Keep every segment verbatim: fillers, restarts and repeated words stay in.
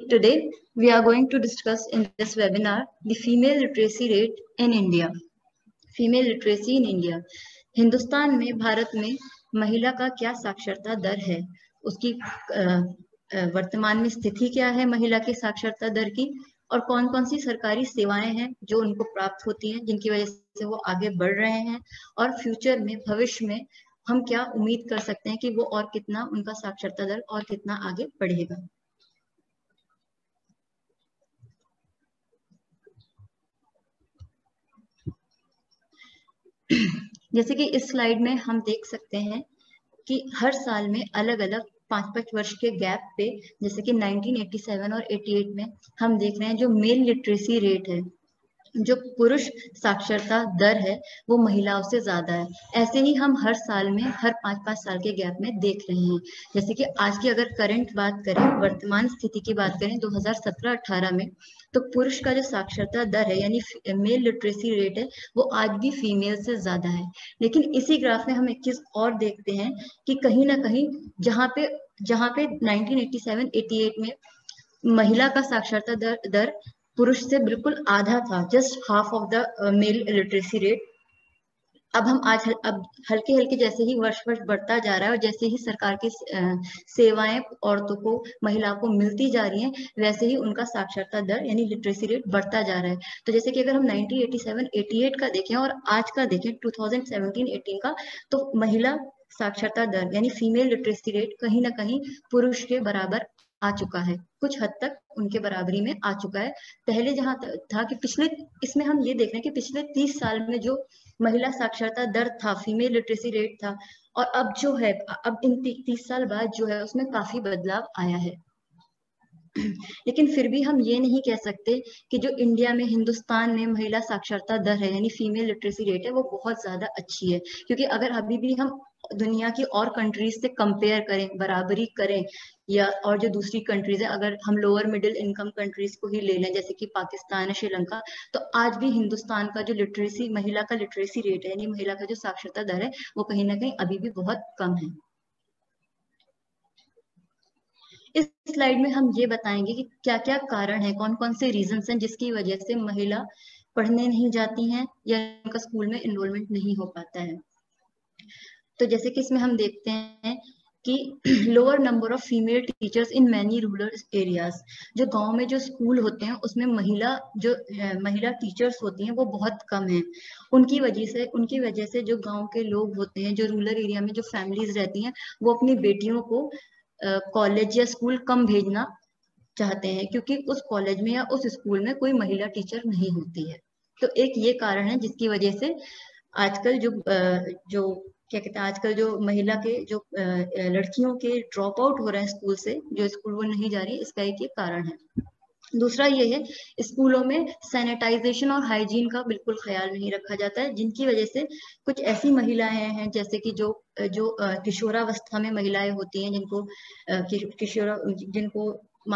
Today, we are going to discuss in this webinar the female literacy rate in India. Female literacy in India. Hindustan में, भारत में महिला का क्या साक्षरता दर है, उसकी वर्तमान में स्थिति क्या है महिला की साक्षरता दर की, और कौन कौन सी सरकारी सेवाएं हैं जो उनको प्राप्त होती हैं जिनकी वजह से वो आगे बढ़ रहे हैं, और फ्यूचर में, भविष्य में हम क्या उम्मीद कर सकते हैं कि वो और कितना उनका साक्षरता दर और कितना आगे बढ़ेगा। जैसे कि इस स्लाइड में हम देख सकते हैं कि हर साल में अलग अलग पांच पांच वर्ष के गैप पे, जैसे कि नाइनटीन एटी सेवन और एटी एट में हम देख रहे हैं जो मेल लिटरेसी रेट है, जो पुरुष साक्षरता दर है, वो महिलाओं से ज्यादा है। ऐसे ही हम हर साल में, हर पांच पांच साल के गैप में देख रहे हैं। जैसे कि आज की अगर करंट बात करें, वर्तमान स्थिति की बात करें दो हज़ार सत्रह अठारह में, तो पुरुष का जो साक्षरता दर है यानी मेल लिटरेसी रेट है, वो आज भी फीमेल से ज्यादा है। लेकिन इसी ग्राफ में हम एक चीज और देखते हैं कि कहीं ना कहीं जहाँ पे जहाँ पे nineteen eighty seven eighty eight में महिला का साक्षरता दर दर पुरुष से बिल्कुल आधा था, just half of the male literacy rate, अब हम आज हल, अब हल्के हल्के जैसे ही वर्ष वर्ष बढ़ता जा रहा है और जैसे ही सरकार की सेवाएं औरतों को, महिलाओं को मिलती जा रही हैं, वैसे ही उनका साक्षरता दर यानी लिटरेसी रेट बढ़ता जा रहा है। तो जैसे कि अगर हम nineteen eighty seven eighty eight का देखें और आज का देखें टू थाउजेंड सेवेंटीन एटीन का, तो महिला साक्षरता दर यानी फीमेल लिटरेसी रेट कहीं ना कहीं पुरुष के बराबर आ चुका है, कुछ हद तक उनके बराबरी में आ चुका है। पहले जहां था कि पिछले, इसमें हम ये देख रहे हैं कि पिछले तीस साल में जो महिला साक्षरता दर था, फीमेल लिटरेसी रेट था, और अब जो है, अब इन तीस साल बाद जो है उसमें काफी बदलाव आया है। लेकिन फिर भी हम ये नहीं कह सकते कि जो इंडिया में, हिंदुस्तान में महिला साक्षरता दर है यानी फीमेल लिटरेसी रेट है, वो बहुत ज्यादा अच्छी है। क्योंकि अगर अभी भी हम दुनिया की और कंट्रीज से कंपेयर करें, बराबरी करें, या और जो दूसरी कंट्रीज है, अगर हम लोअर मिडिल इनकम कंट्रीज को ही ले लें जैसे कि पाकिस्तान, श्रीलंका, तो आज भी हिंदुस्तान का जो लिटरेसी, महिला का लिटरेसी रेट है यानी महिला का जो साक्षरता दर है, वो कहीं ना कहीं अभी भी बहुत कम है। इस स्लाइड में हम ये बताएंगे कि क्या क्या कारण है, कौन कौन से रीजंस हैं जिसकी वजह से महिला पढ़ने नहीं जाती हैं या उनका स्कूल में एनरोलमेंट नहीं हो पाता है। तो जैसे कि इसमें हम देखते हैं कि lower number of female teachers in many rural areas, जो गांव में जो स्कूल होते हैं उसमें महिला जो महिला टीचर्स होती हैं वो बहुत कम है। उनकी वजह से उनकी वजह से जो गांव के लोग होते हैं, जो रूरल एरिया में जो फैमिलीज रहती हैं, वो अपनी बेटियों को कॉलेज या स्कूल कम भेजना चाहते हैं, क्योंकि उस कॉलेज में या उस स्कूल में कोई महिला टीचर नहीं होती है। तो एक ये कारण है जिसकी वजह से आजकल जो जो क्या कहते हैं, आजकल जो महिला के जो लड़कियों के ड्रॉप आउट हो रहे हैं स्कूल से, जो स्कूल वो नहीं जा रही, इसका एक ये कारण है। दूसरा ये है, स्कूलों में सैनिटाइजेशन और हाइजीन का बिल्कुल ख्याल नहीं रखा जाता है, जिनकी वजह से कुछ ऐसी महिलाएं हैं जैसे कि जो जो किशोरावस्था में महिलाएं होती हैं, जिनको किशोर जिनको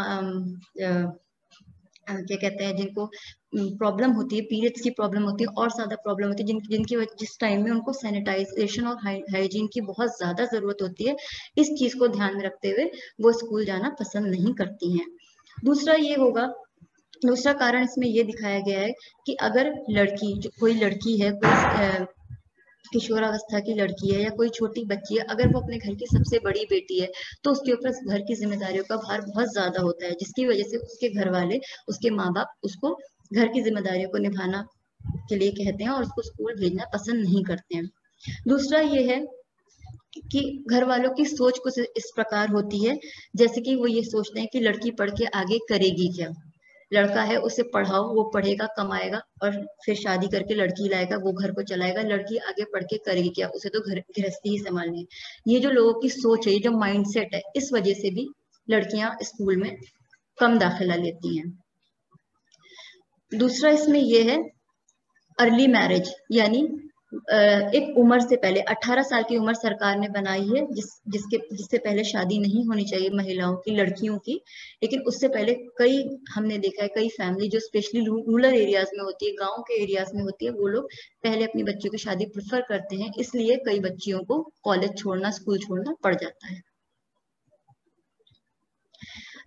क्या कहते हैं, जिनको प्रॉब्लम होती है, पीरियड्स की प्रॉब्लम होती है और ज्यादा प्रॉब्लम होती है, जिन, जिनकी जिस टाइम में उनको सैनिटाइजेशन और हाइजीन की बहुत ज्यादा जरूरत होती है, इस चीज को ध्यान में रखते हुए वो स्कूल जाना पसंद नहीं करती हैं। दूसरा ये होगा, दूसरा कारण इसमें ये दिखाया गया है कि अगर लड़की, जो कोई लड़की है, कोई किशोरावस्था की लड़की है या कोई छोटी बच्ची है, अगर वो अपने घर की सबसे बड़ी बेटी है, तो उसके ऊपर घर की जिम्मेदारियों का भार बहुत ज्यादा होता है, जिसकी वजह से उसके घर वाले, उसके माँ बाप उसको घर की जिम्मेदारियों को निभाना के लिए कहते हैं और उसको स्कूल भेजना पसंद नहीं करते हैं। दूसरा ये है कि घर वालों की सोच कुछ इस प्रकार होती है, जैसे कि वो ये सोचते हैं कि लड़की पढ़ के आगे करेगी क्या, लड़का है उसे पढ़ाओ, वो पढ़ेगा, कमाएगा और फिर शादी करके लड़की लाएगा, वो घर को चलाएगा, लड़की आगे पढ़ के करेगी क्या, उसे तो घर गृहस्थी ही संभालनी है। ये जो लोगों की सोच है, ये जो माइंडसेट है, इस वजह से भी लड़कियां स्कूल में कम दाखिला लेती हैं। दूसरा इसमें यह है अर्ली मैरिज, यानी एक उम्र से पहले, अठारह साल की उम्र सरकार ने बनाई है, जिस जिसके जिससे पहले शादी नहीं होनी चाहिए महिलाओं की, लड़कियों की। लेकिन उससे पहले कई, हमने देखा है कई फैमिली जो स्पेशली रूरल एरियाज में होती है, गांव के एरियाज में होती है, वो लोग पहले अपनी बच्चियों की शादी प्रेफर करते हैं, इसलिए कई बच्चियों को कॉलेज छोड़ना, स्कूल छोड़ना पड़ जाता है।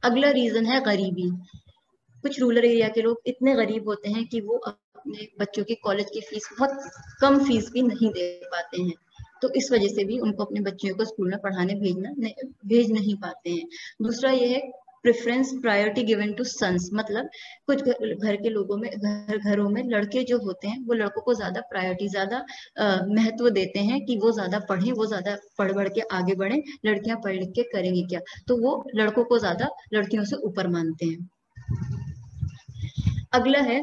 अगला रीजन है गरीबी। कुछ रूरल एरिया के लोग इतने गरीब होते हैं कि वो अपने बच्चों की कॉलेज की फीस बहुत कम फीस भी नहीं दे पाते हैं, तो इस वजह से भी उनको अपने बच्चों को स्कूल में पढ़ाने भेजना नहीं, भेज नहीं पाते हैं। दूसरा ये है preference priority given to sons, मतलब कुछ घर, घर के लोगों में घर घरों में लड़के जो होते हैं वो लड़कों को ज्यादा प्रायोरिटी ज्यादा महत्व देते हैं कि वो ज्यादा पढ़े, वो ज्यादा पढ़ बढ़ के आगे बढ़े, लड़कियां पढ़ लिख के करेंगी क्या, तो वो लड़कों को ज्यादा लड़कियों से ऊपर मानते हैं। अगला है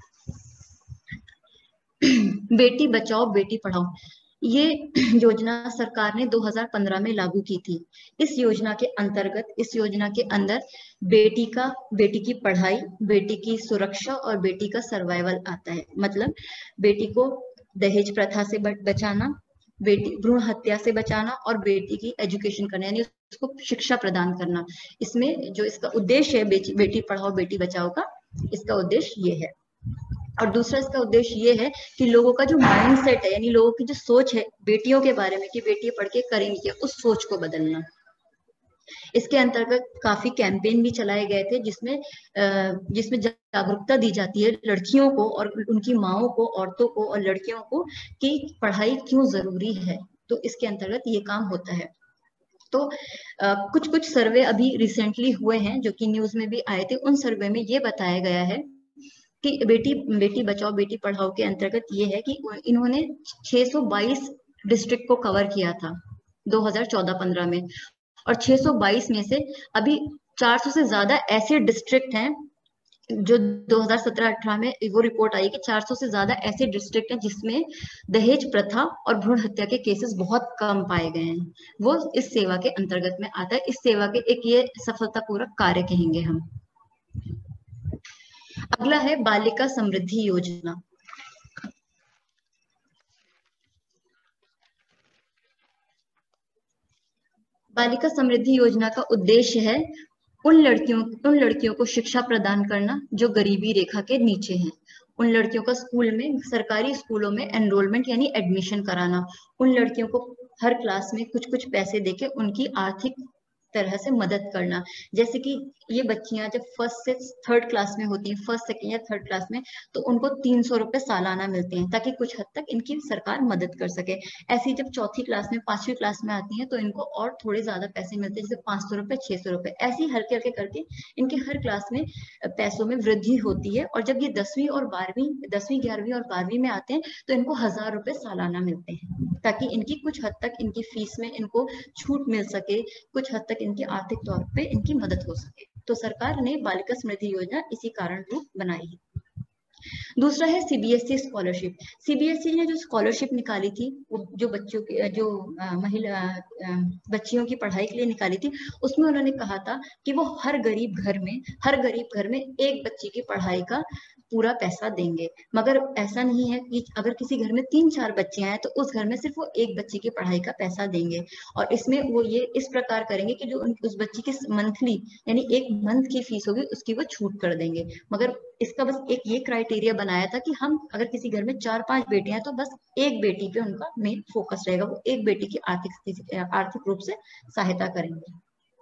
बेटी बचाओ बेटी पढ़ाओ। ये योजना सरकार ने दो हज़ार पंद्रह में लागू की थी। इस योजना के अंतर्गत इस योजना के अंदर बेटी का बेटी की पढ़ाई, बेटी की सुरक्षा और बेटी का सर्वाइवल आता है। मतलब बेटी को दहेज प्रथा से बचाना, बेटी भ्रूण हत्या से बचाना और बेटी की एजुकेशन करना, यानी उसको शिक्षा प्रदान करना। इसमें जो इसका उद्देश्य है बेटी बेटी पढ़ाओ बेटी बचाओ का, इसका उद्देश्य ये है। और दूसरा इसका उद्देश्य ये है कि लोगों का जो माइंड सेट है, यानी लोगों की जो सोच है बेटियों के बारे में कि बेटियां पढ़ के करेंगी क्या, उस सोच को बदलना। इसके अंतर्गत काफी कैंपेन भी चलाए गए थे जिसमें जिसमें जागरूकता दी जाती है लड़कियों को और उनकी माओं को, औरतों को और लड़कियों को कि पढ़ाई क्यों जरूरी है। तो इसके अंतर्गत ये काम होता है। तो आ, कुछ कुछ सर्वे अभी रिसेंटली हुए हैं जो कि न्यूज में भी आए थे। उन सर्वे में ये बताया गया है कि बेटी बेटी बचाओ बेटी पढ़ाओ के अंतर्गत ये है कि इन्होंने छह सौ बाईस डिस्ट्रिक्ट को कवर किया था दो हज़ार चौदह पंद्रह में, और छह सौ बाईस में से अभी चार सौ से ज्यादा ऐसे डिस्ट्रिक्ट हैं जो दो हज़ार सत्रह अठारह में वो रिपोर्ट आई कि चार सौ से ज्यादा ऐसे डिस्ट्रिक्ट हैं जिसमें दहेज प्रथा और भ्रूण हत्या के केसेस बहुत कम पाए गए हैं। वो इस सेवा के अंतर्गत में आता है। इस सेवा के एक ये सफलतापूर्वक कार्य कहेंगे हम। अगला है बालिका समृद्धि योजना। बालिका समृद्धि योजना का उद्देश्य है उन लड़कियों उन लड़कियों को शिक्षा प्रदान करना जो गरीबी रेखा के नीचे हैं। उन लड़कियों का स्कूल में, सरकारी स्कूलों में एनरोलमेंट यानी एडमिशन कराना। उन लड़कियों को हर क्लास में कुछ कुछ पैसे देके उनकी आर्थिक तरह से मदद करना। जैसे कि ये बच्चियां जब फर्स्ट से थर्ड क्लास में होती हैं, फर्स्ट सेकंड या थर्ड क्लास में, तो उनको तीन सौ रुपए सालाना मिलते हैं ताकि कुछ हद तक इनकी सरकार मदद कर सके। ऐसी जब चौथी क्लास में, पांचवी क्लास में आती हैं तो इनको और थोड़े ज्यादा पैसे मिलते हैं, जैसे पांच सौ रुपए, छह सौ रुपए, ऐसी हल्के हल्के करके इनके हर क्लास में पैसों में वृद्धि होती है। और जब ये दसवीं और बारहवीं दसवीं ग्यारहवीं और बारहवीं में आते हैं तो इनको हजार रुपए सालाना मिलते हैं ताकि इनकी कुछ हद तक इनकी फीस में इनको छूट मिल सके, कुछ हद तक इनकी आर्थिक तौर पे इनकी मदद हो सके। तो सरकार ने बालिका समृद्धि योजना इसी कारण रूप बनाई है। दूसरा है सीबीएसई स्कॉलरशिप। सीबीएसई ने जो स्कॉलरशिप निकाली थी वो जो बच्चों की जो महिला बच्चियों की पढ़ाई के लिए निकाली थी, उसमें उन्होंने कहा था कि वो हर गरीब घर में हर गरीब घर में एक बच्ची की पढ़ाई का पूरा पैसा देंगे। मगर ऐसा नहीं है कि अगर किसी घर में तीन चार बच्चियां हैं तो उस घर में सिर्फ वो एक बच्ची की पढ़ाई का पैसा देंगे। और इसमें वो ये इस प्रकार करेंगे कि जो उस बच्ची की मंथली यानी एक मंथ की फीस होगी उसकी वो छूट कर देंगे। मगर इसका बस एक ये क्राइटेरिया बनाया था कि हम अगर किसी घर में चार पांच बेटियां हैं तो बस एक बेटी पे उनका मेन फोकस रहेगा, वो एक बेटी की आर्थिक आर्थिक रूप से सहायता करेंगे।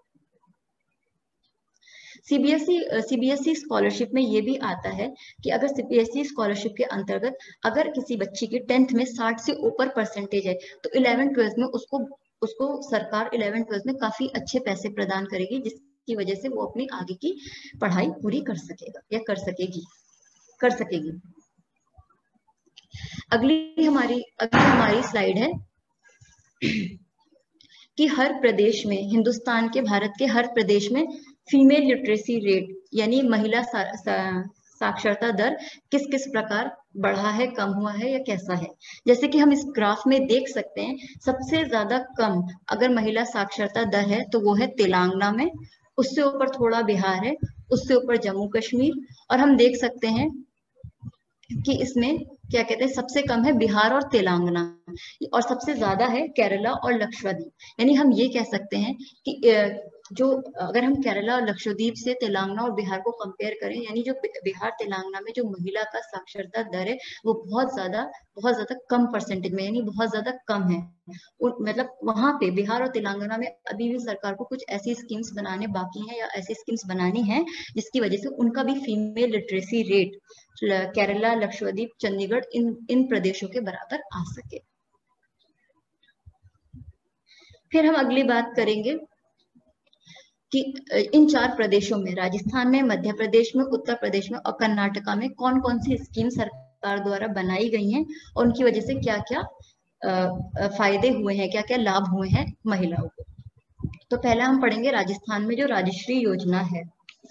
सीबीएसई सीबीएसई स्कॉलरशिप में ये भी आता है कि अगर सीबीएसई स्कॉलरशिप के अंतर्गत अगर किसी बच्ची की टेंथ में साठ से ऊपर परसेंटेज है तो इलेवन ट्वेल्थ में उसको उसको सरकार इलेवन ट्वेल्थ में काफी अच्छे पैसे प्रदान करेगी, जिसकी वजह से वो अपनी आगे की पढ़ाई पूरी कर सकेगा या कर सकेगी कर सकेगी। अगली हमारी अगली हमारी स्लाइड है कि हर प्रदेश में, हिंदुस्तान के भारत के हर प्रदेश में फीमेल लिटरेसी रेट यानी महिला सा, सा, साक्षरता दर किस किस प्रकार बढ़ा है, कम हुआ है या कैसा है। जैसे कि हम इस ग्राफ में देख सकते हैं सबसे ज्यादा कम अगर महिला साक्षरता दर है तो वो है तेलंगाना में, उससे ऊपर थोड़ा बिहार है, उससे ऊपर जम्मू कश्मीर, और हम देख सकते हैं कि इसमें क्या कहते हैं सबसे कम है बिहार और तेलंगाना, और सबसे ज्यादा है केरला और लक्षद्वीप। यानी हम ये कह सकते हैं कि जो अगर हम केरला और लक्षद्वीप से तेलंगाना और बिहार को कंपेयर करें, यानी जो बिहार तेलंगाना में जो महिला का साक्षरता दर है वो बहुत ज्यादा बहुत ज्यादा कम परसेंटेज में, यानी बहुत ज्यादा कम है। मतलब वहां पे बिहार और तेलंगाना में अभी भी सरकार को कुछ ऐसी स्कीम्स बनाने बाकी हैं या ऐसी स्कीम्स बनानी है जिसकी वजह से उनका भी female literacy rate Kerala, Lakshadweep, Chandigarh इन इन प्रदेशों के बराबर आ सके। फिर हम अगली बात करेंगे कि इन चार प्रदेशों में, राजस्थान में, मध्य प्रदेश में, उत्तर प्रदेश में और कर्नाटका में कौन कौन सी स्कीम सरकार द्वारा बनाई गई हैं और उनकी वजह से क्या क्या फायदे हुए हैं, क्या क्या लाभ हुए हैं महिलाओं को। तो पहला हम पढ़ेंगे राजस्थान में जो राजश्री योजना है।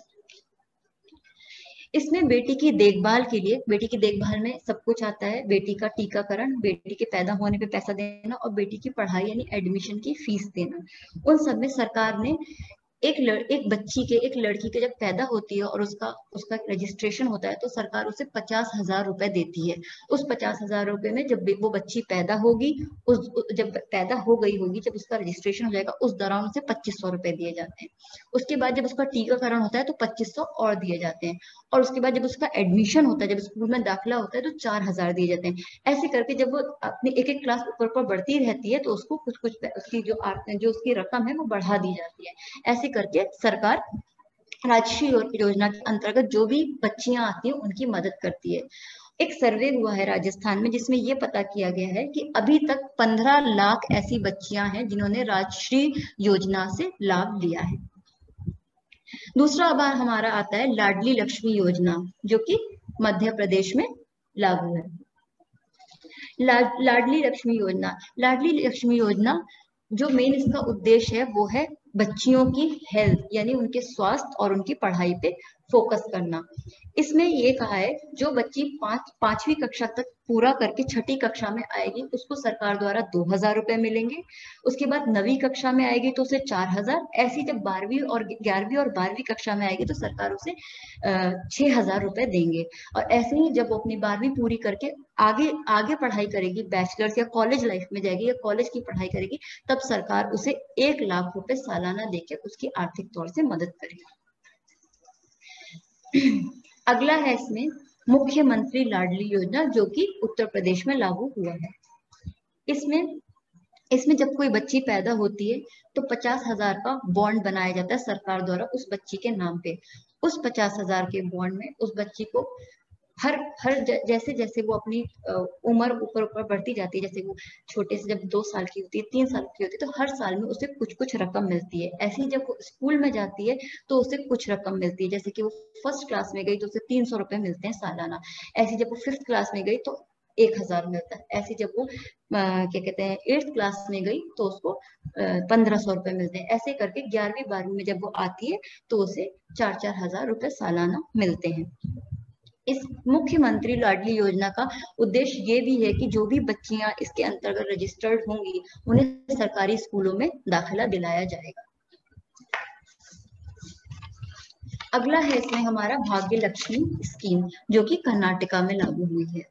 इसमें बेटी की देखभाल के लिए, बेटी की देखभाल में सब कुछ आता है, बेटी का टीकाकरण, बेटी के पैदा होने पे पैसा देना और बेटी की पढ़ाई यानी एडमिशन की फीस देना। उन सब में सरकार ने एक लड़, एक बच्ची के एक लड़की के जब पैदा होती है और उसका उसका रजिस्ट्रेशन होता है तो सरकार उसे पचास हजार रुपए देती है। उस पचास हजार रुपए में जब वो बच्ची पैदा होगी, उस जब पैदा हो गई होगी, जब उसका रजिस्ट्रेशन हो जाएगा उस दौरान उसे पच्चीस सौ रुपए दिए जाते हैं। उसके बाद जब उसका टीकाकरण होता है तो पच्चीस सौ और दिए जाते हैं, और उसके बाद जब उसका एडमिशन होता है, जब स्कूल में दाखिला होता है तो चार हजार दिए जाते हैं। ऐसे करके जब वो अपनी एक एक क्लास ऊपर ऊपर बढ़ती रहती है तो उसको कुछ कुछ उसकी जो जो उसकी रकम है वो बढ़ा दी जाती है। ऐसे करके सरकार राजश्री योजना के अंतर्गत जो भी बच्चियां आती हैं उनकी मदद करती है। एक सर्वे हुआ है राजस्थान में जिसमें यह पता किया गया है कि अभी तक पंद्रह लाख ऐसी बच्चियां हैं जिन्होंने राजश्री योजना से लाभ लिया है। दूसरा बार हमारा आता है लाडली लक्ष्मी योजना, जो कि मध्य प्रदेश में लागू है। ला, लाडली लक्ष्मी योजना लाडली लक्ष्मी योजना जो मेन इसका उद्देश्य है वो है बच्चियों की हेल्थ यानी उनके स्वास्थ्य और उनकी पढ़ाई पे फोकस करना। इसमें ये कहा है जो बच्ची पांच पांचवी कक्षा तक पूरा करके छठी कक्षा में आएगी उसको सरकार द्वारा दो हजार रुपए मिलेंगे। उसके बाद नवी कक्षा में आएगी तो उसे चार हजार। ऐसी जब बारहवीं और ग्यारहवीं और बारहवीं कक्षा में आएगी तो सरकार उसे छह हजार रुपए देंगे। और ऐसे ही जब वो अपनी बारहवीं पूरी करके आगे आगे पढ़ाई करेगी, बैचलर्स या कॉलेज लाइफ में जाएगी या कॉलेज की पढ़ाई करेगी, तब सरकार उसे एक लाख रुपए सालाना देकर उसकी आर्थिक तौर से मदद करेगी। अगला है इसमें मुख्यमंत्री लाडली योजना, जो कि उत्तर प्रदेश में लागू हुआ है। इसमें इसमें जब कोई बच्ची पैदा होती है तो पचास हजार का बॉन्ड बनाया जाता है सरकार द्वारा उस बच्ची के नाम पे। उस पचास हजार के बॉन्ड में उस बच्ची को हर हर जैसे जैसे वो अपनी उम्र ऊपर ऊपर बढ़ती जाती है, जैसे वो छोटे से जब दो साल की होती है, तीन साल की होती है, तो हर साल में उसे कुछ कुछ रकम मिलती है। ऐसे ही जब वो स्कूल में जाती है तो उसे कुछ रकम मिलती है, जैसे कि वो फर्स्ट क्लास में गई तो उसे तीन सौ रुपए मिलते हैं सालाना। ऐसे जब वो फिफ्थ क्लास में गई तो एक हजार मिलता है। ऐसे जब वो क्या कहते हैं एट्थ क्लास में गई तो उसको पंद्रह सौ रुपए मिलते हैं। ऐसे करके ग्यारहवीं बारहवीं में जब वो आती है तो उसे चार चार हजार रुपए सालाना मिलते हैं। इस मुख्यमंत्री लाडली योजना का उद्देश्य ये भी है कि जो भी बच्चियां इसके अंतर्गत रजिस्टर्ड होंगी उन्हें सरकारी स्कूलों में दाखिला दिलाया जाएगा। अगला है इसमें हमारा भाग्य लक्ष्मी स्कीम, जो कि कर्नाटका में लागू हुई है।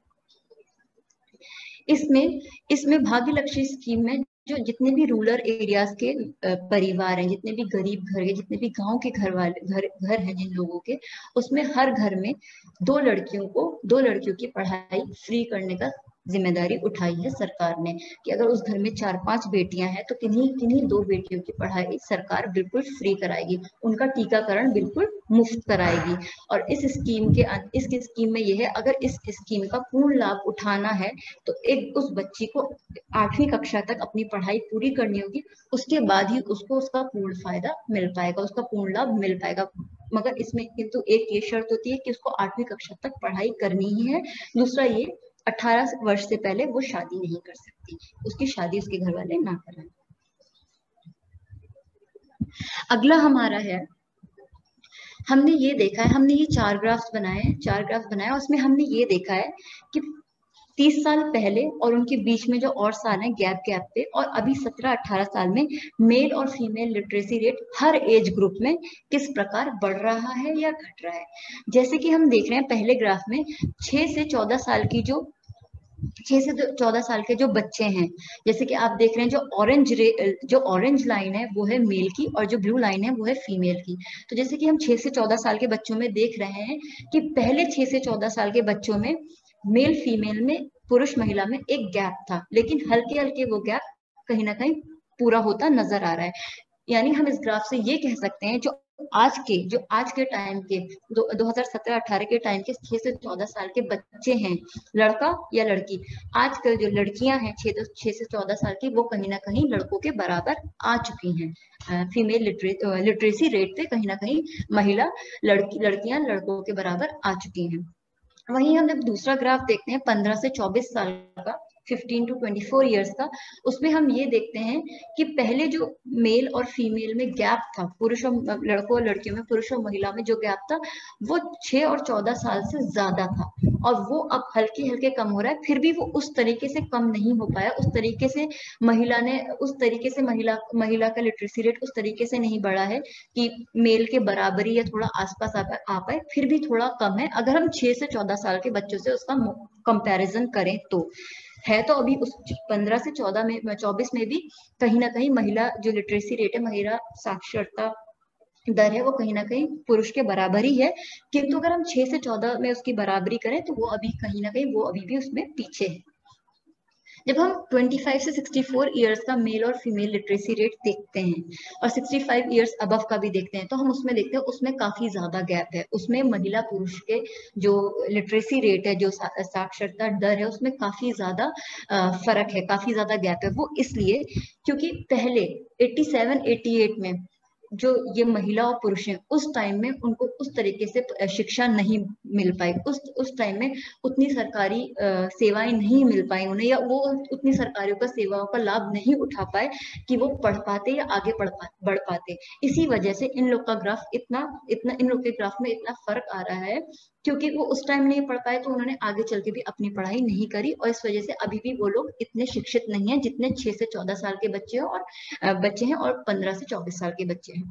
इसमें इसमें भाग्य लक्ष्मी स्कीम में जो जितने भी रूरल एरियाज के परिवार हैं, जितने भी गरीब घर के, जितने भी गांव के घर वाले घर घर हैं जिन लोगों के, उसमें हर घर में दो लड़कियों को दो लड़कियों की पढ़ाई फ्री करने का जिम्मेदारी उठाई है सरकार ने। कि अगर उस घर में चार पांच बेटियां हैं तो किन्हीं किन्हीं दो बेटियों की पढ़ाई सरकार बिल्कुल फ्री कराएगी, उनका टीकाकरण बिल्कुल मुफ्त कराएगी। और इस स्कीम के इस स्कीम में यह है, अगर इस स्कीम का पूर्ण लाभ उठाना है तो एक उस बच्ची को आठवीं कक्षा तक अपनी पढ़ाई पूरी करनी होगी, उसके बाद ही उसको उसका पूर्ण फायदा मिल पाएगा, उसका पूर्ण लाभ मिल पाएगा। मगर इसमें किंतु एक ये शर्त होती है कि उसको आठवीं कक्षा तक पढ़ाई करनी ही है। दूसरा ये अठारह वर्ष से पहले वो शादी नहीं कर सकती, उसकी शादी उसके घर वाले ना कराएं। अगला हमारा है, हमने ये देखा है, हमने ये चार ग्राफ्स बनाए चार ग्राफ्स बनाए और उसमें हमने ये देखा है कि तीस साल पहले और उनके बीच में जो और साल हैं गैप गैप पे, और अभी सत्रह अठारह साल में मेल और फीमेल लिटरेसी रेट हर एज ग्रुप में किस प्रकार बढ़ रहा है या घट रहा है। जैसे कि हम देख रहे हैं पहले ग्राफ में छह से चौदह साल की जो छह से चौदह साल के जो बच्चे हैं, जैसे कि आप देख रहे हैं जो ऑरेंज रे जो ऑरेंज लाइन है वो है मेल की और जो ब्लू लाइन है वो है फीमेल की। तो जैसे कि हम छह से चौदह साल के बच्चों में देख रहे हैं कि पहले छह से चौदह साल के बच्चों में मेल फीमेल में, पुरुष महिला में एक गैप था, लेकिन हल्के हल्के वो गैप कहीं ना कहीं पूरा होता नजर आ रहा है। यानी हम इस ग्राफ से ये कह सकते हैं जो आज के जो आज के टाइम के दो, दो हजार सत्रह अठारह के टाइम के छह से चौदह साल के बच्चे हैं, लड़का या लड़की, आजकल जो लड़कियां हैं छह छह से चौदह साल की, वो कहीं ना कहीं लड़कों के बराबर आ चुकी हैं। फीमेल लिटरे लिटरेसी रेट पे कहीं ना कहीं महिला लड़की लड़कियां लड़कों के बराबर आ चुकी हैं। वहीं हम जब दूसरा ग्राफ देखते हैं पंद्रह से चौबीस साल का, fifteen to twenty four years का, उसमें हम ये देखते हैं कि पहले जो मेल और फीमेल में गैप था, पुरुष और लड़कों और लड़कियों में, पुरुष और महिला में जो गैप था वो छह और चौदह साल से ज्यादा था, और वो अब हल्के हल्के कम हो रहा है। फिर भी वो उस तरीके से कम नहीं हो पाया, उस तरीके से महिला ने उस तरीके से महिला महिला का लिटरेसी रेट उस तरीके से नहीं बढ़ा है कि मेल के बराबरी या थोड़ा आसपास आ पाए, आ पाए फिर भी थोड़ा कम है अगर हम छह से चौदह साल के बच्चों से उसका कंपैरिजन करें तो। है तो अभी उस पंद्रह से चौदह में चौबीस में भी कहीं ना कहीं महिला जो लिटरेसी रेट है, महिला साक्षरता दर है, वो कहीं ना कहीं पुरुष के बराबर ही है, किंतु अगर हम छह से चौदह में उसकी बराबरी करें तो वो अभी कहीं ना कहीं वो अभी भी उसमें पीछे है। जब हम पच्चीस से चौंसठ इयर्स का मेल और फीमेल लिटरेसी रेट देखते हैं और पैंसठ इयर्स अबव का भी देखते हैं, तो हम उसमें देखते हैं उसमें काफी ज्यादा गैप है। उसमें महिला पुरुष के जो लिटरेसी रेट है, जो साक्षरता दर है, उसमें काफी ज्यादा फर्क है, काफी ज्यादा गैप है। वो इसलिए क्योंकि पहले सत्तासी अट्ठासी में जो ये महिला और पुरुष हैं उस टाइम में उनको उस तरीके से शिक्षा नहीं मिल पाई, उस उस टाइम में उतनी सरकारी सेवाएं नहीं मिल पाई उन्हें, या वो उतनी सरकारियों का सेवाओं का लाभ नहीं उठा पाए कि वो पढ़ पाते या आगे बढ़ पा, बढ़ पाते। इसी वजह से इन लोग का ग्राफ इतना इतना इन लोग के ग्राफ में इतना फर्क आ रहा है, क्योंकि वो उस टाइम नहीं पढ़ पाए तो उन्होंने आगे चल के भी अपनी पढ़ाई नहीं करी, और इस वजह से अभी भी वो लोग इतने शिक्षित नहीं है जितने छह से चौदह साल के बच्चे और बच्चे हैं और पंद्रह से चौबीस साल के बच्चे हैं।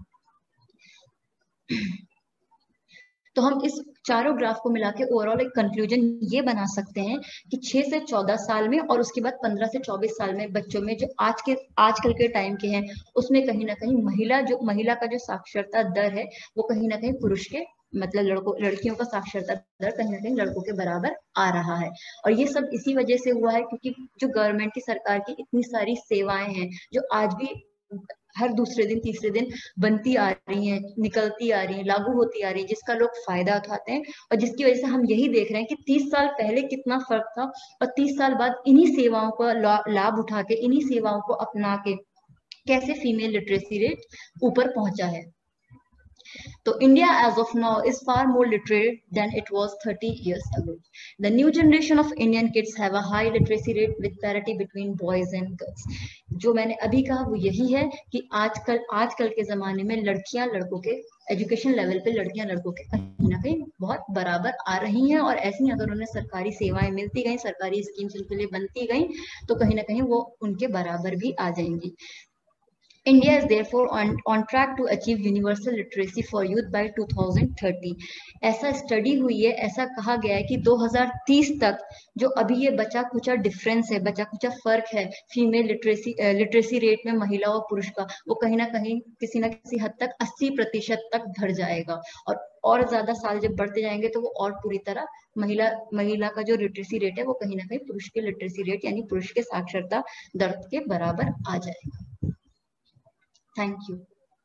तो हम इस चारों ग्राफ को मिला के ओवरऑल एक कंक्लूजन ये बना सकते हैं कि छह से चौदह साल में और उसके बाद पंद्रह से चौबीस साल में बच्चों में जो आज के आजकल के टाइम के हैं, उसमें कहीं ना कहीं महिला जो महिला का जो साक्षरता दर है वो कहीं ना कहीं पुरुष के, मतलब लड़कों लड़कियों का साक्षरता दर कहीं ना कहीं लड़कों के बराबर आ रहा है। और ये सब इसी वजह से हुआ है क्योंकि जो गवर्नमेंट की, सरकार की इतनी सारी सेवाएं हैं जो आज भी हर दूसरे दिन तीसरे दिन बनती आ रही हैं, निकलती आ रही हैं, लागू होती आ रही है, जिसका लोग फायदा उठाते हैं, और जिसकी वजह से हम यही देख रहे हैं कि तीस साल पहले कितना फर्क था और तीस साल बाद इन्हीं सेवाओं का लाभ उठा के, इन्हीं सेवाओं को अपना के कैसे फीमेल लिटरेसी रेट ऊपर पहुंचा है। So India as of now is far more literate than it was thirty years ago. The new generation of Indian kids have a high literacy rate with parity between boys and girls. जो मैंने अभी कहा वो यही है कि आजकल आजकल के जमाने में लड़कियां लड़कों के एजुकेशन लेवल पे, लड़कियां लड़कों के कहीं ना कहीं बहुत बराबर आ रही हैं, और ऐसी अगर उन्हें सरकारी सेवाएं मिलती गई, सरकारी स्कीम्स उनके लिए बनती गई, तो कहीं ना कहीं वो उनके बराबर भी आ जाएंगी। India is therefore on, on track to achieve universal literacy for youth by two thousand thirty. ऐसा स्टडी हुई है, ऐसा कहा गया है कि दो हज़ार तीस तक जो अभी ये बचा कुचा डिफरेंस है, बचा कुचा फर्क है फीमेल लिटरेसी लिटरेसी रेट में महिला और पुरुष का, वो कहीं ना कहीं किसी ना किसी हद तक अस्सी प्रतिशत तक बढ़ जाएगा, और और ज्यादा साल जब बढ़ते जाएंगे तो वो और पूरी तरह महिला महिला का जो लिटरेसी रेट है वो कहीं ना कहीं पुरुष के लिटरेसी रेट यानी पुरुष के साक्षरता दर के बराबर आ जाएगा। Thank you.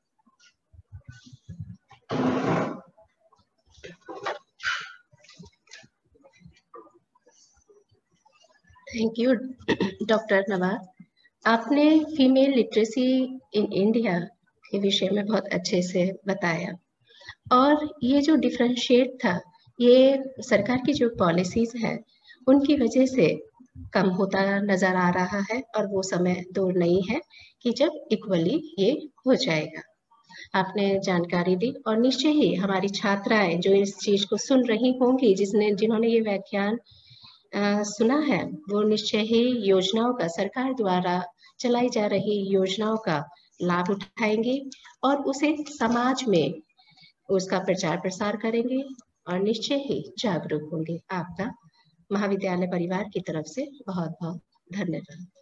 Thank you doctor Nawaz. आपने फीमेल लिटरेसी इन इंडिया के विषय में बहुत अच्छे से बताया, और ये जो डिफरेंशिएट था ये सरकार की जो पॉलिसीज है उनकी वजह से कम होता नजर आ रहा है, और वो समय दूर नहीं है कि जब इक्वली ये हो जाएगा। आपने जानकारी दी, और निश्चय ही हमारी छात्राएं जो इस चीज को सुन रही होंगी, जिसने जिन्होंने ये व्याख्यान आ, सुना है, वो निश्चय ही योजनाओं का, सरकार द्वारा चलाई जा रही योजनाओं का लाभ उठाएंगे और उसे समाज में उसका प्रचार प्रसार करेंगे और निश्चय ही जागरूक होंगे। आपका महाविद्यालय परिवार की तरफ से बहुत बहुत धन्यवाद।